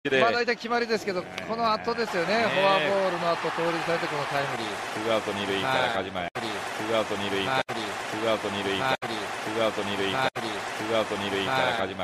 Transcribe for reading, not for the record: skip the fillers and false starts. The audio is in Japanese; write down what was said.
まあ大体決まりですけど、この後ですよね、フォアボールの後盗塁されてこのタイムリー。 ツーアウト二塁から梶前。ツーアウト二塁から梶前。ツーアウト二塁から梶前。